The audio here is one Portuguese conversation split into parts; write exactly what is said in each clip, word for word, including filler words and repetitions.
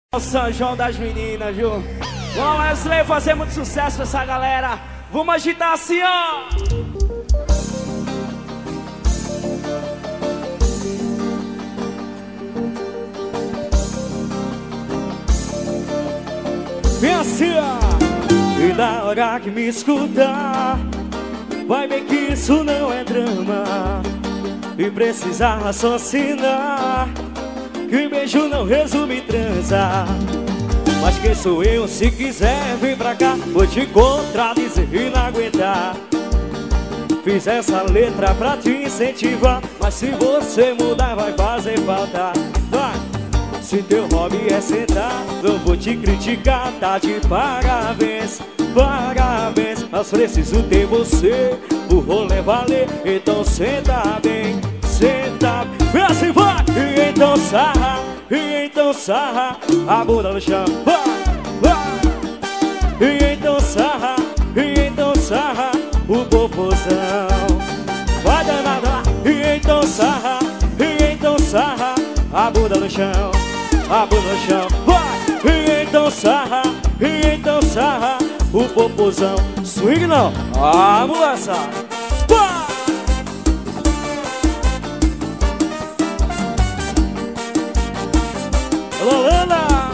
O São João das meninas, viu? Vamos, Wesley, fazer muito sucesso pra essa galera. Vamos agitar assim, ó. Vem assim, ó. E na hora que me escutar, vai ver que isso não é drama. E precisar raciocinar que beijo não resume transa. Mas quem sou eu? Se quiser vir pra cá, vou te contradizer e não aguentar. Fiz essa letra pra te incentivar, mas se você mudar vai fazer falta. Vai! Se teu hobby é sentar, não vou te criticar, tá de parabéns, parabéns. Mas preciso ter você, o rolê valer, então senta bem, senta bem. Vem assim, vai! E então sarra, e então sarra a bunda no chão, vai, vai. E então sarra, e então sarra o popozão, vai danada. E então sarra, e então sarra a bunda no chão, a bunda no chão, vai. E então sarra, e então sarra o popozão. Swing não, a mudança, vai. Lolana.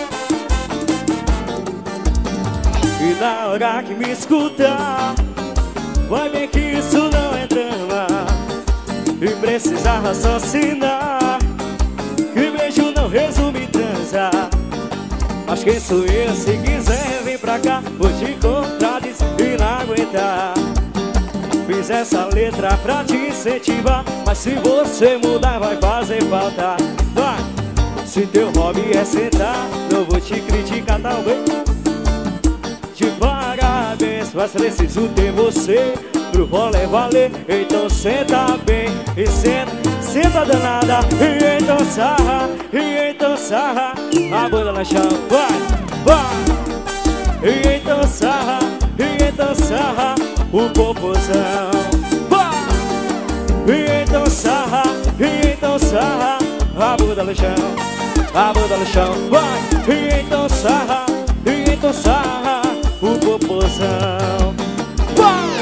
E na hora que me escutar, vai ver que isso não é drama. E precisar raciocinar que beijo não resume transa. Mas quem sou eu? Se quiser vir pra cá, vou te contradizer e não aguentar. Fiz essa letra pra te incentivar, mas se você mudar vai fazer falta. Vai! Se teu hobby é sentar, não vou te criticar, talvez. De parabéns, mas preciso ter você pro rolê valer. Então senta bem e senta, senta danada. E então sarra, e então sarra a bunda no chão, vai, vai. E então sarra, e então sarra o popozão, vai. E então sarra, e então sarra a bunda no chão, a bunda no chão, vai. E então sarra, e então sarra o popozão, vai.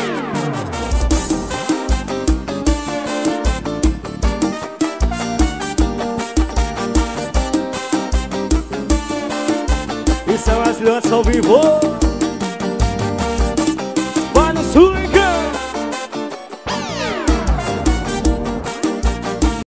E são as leões ao vivo.